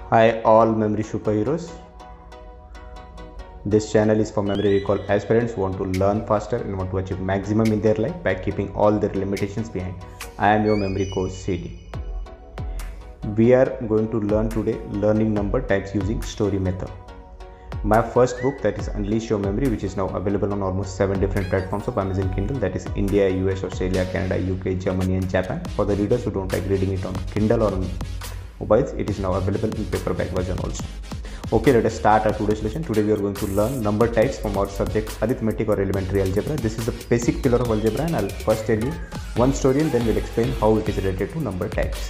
Hi all memory superheroes. This channel is for memory recall aspirants who want to learn faster and want to achieve maximum in their life by keeping all their limitations behind. I am your memory coach CD. We are going to learn today learning number types using story method. My first book, that is Unleash Your Memory, which is now available on almost 7 different platforms of Amazon Kindle, that is India, US, Australia, Canada, UK, Germany and Japan. For the readers who don't like reading it on Kindle or on mobiles, it is now available in paperback version also. Okay, let us start our today's lesson. Today we are going to learn number types from our subject arithmetic or elementary algebra. This is the basic pillar of algebra, and I'll first tell you one story and then we'll explain how it is related to number types.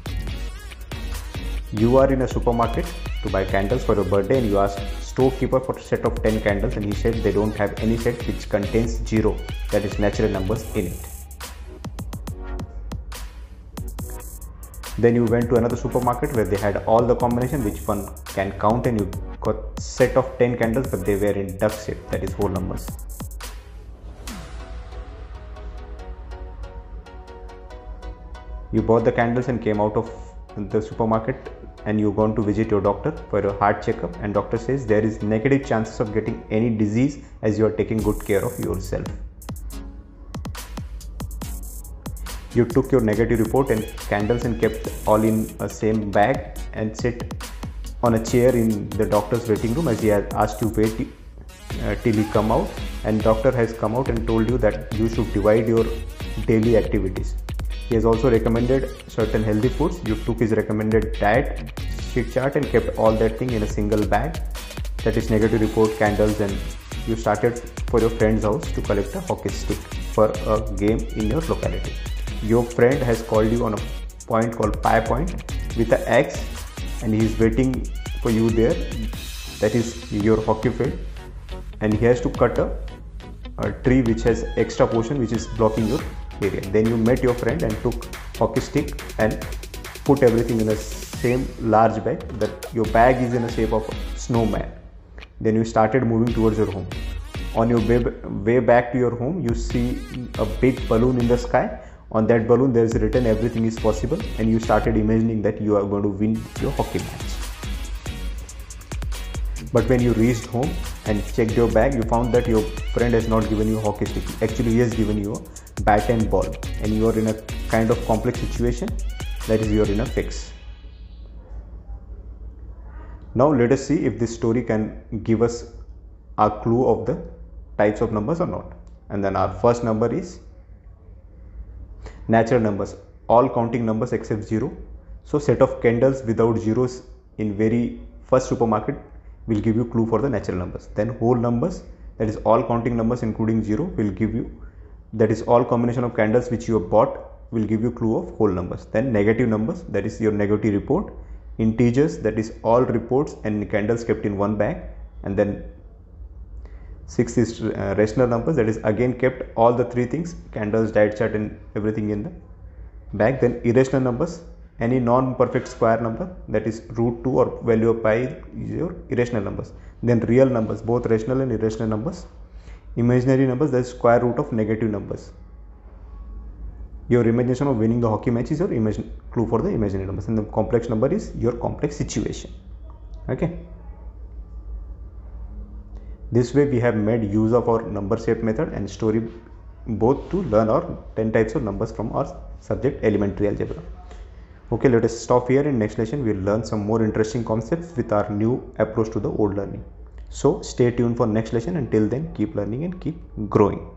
You are in a supermarket to buy candles for your birthday and you ask storekeeper for a set of 10 candles, and he said they don't have any set which contains 0, that is natural numbers, in it. Then you went to another supermarket where they had all the combination which one can count, and you got set of 10 candles but they were in duck shape, that is whole numbers. You bought the candles and came out of the supermarket and you gone to visit your doctor for your heart checkup, and doctor says there is negative chances of getting any disease as you are taking good care of yourself. You took your negative report and candles and kept all in a same bag and sit on a chair in the doctor's waiting room as he has asked you wait till he come out, and doctor has come out and told you that you should divide your daily activities. He has also recommended certain healthy foods. You took his recommended diet sheet chart and kept all that thing in a single bag, that is negative report, candles, and you started for your friend's house to collect a hockey stick for a game in your locality. Your friend has called you on a point called Pi Point with an axe and he is waiting for you there, that is your hockey field, and he has to cut a tree which has extra portion which is blocking your area. Then you met your friend and took hockey stick and put everything in a same large bag, that your bag is in the shape of a snowman. Then you started moving towards your home. On your way back to your home, you see a big balloon in the sky. On that balloon there is written everything is possible, and you started imagining that you are going to win your hockey match. But when you reached home and checked your bag, you found that your friend has not given you a hockey stick. Actually, he has given you a bat and ball, and you are in a kind of complex situation, that is you are in a fix. Now let us see if this story can give us a clue of the types of numbers or not. And then our first number is natural numbers, all counting numbers except 0. So set of candles without zeros in very first supermarket will give you clue for the natural numbers. Then whole numbers, that is all counting numbers including 0, will give you, that is all combination of candles which you have bought will give you clue of whole numbers. Then negative numbers, that is your negative report. Integers, that is all reports and candles kept in one bag. And then 6 is rational numbers, that is again kept all the three things, candles, diet chart and everything in the bag. Then irrational numbers, any non-perfect square number, that is root 2 or value of pi is your irrational numbers. Then real numbers, both rational and irrational numbers. Imaginary numbers, that is square root of negative numbers. Your imagination of winning the hockey match is your clue for the imaginary numbers, and the complex number is your complex situation. Okay. This way we have made use of our number shape method and story both to learn our 10 types of numbers from our subject elementary algebra. Okay, let us stop here. In next lesson we will learn some more interesting concepts with our new approach to the old learning. So stay tuned for next lesson. Until then, keep learning and keep growing.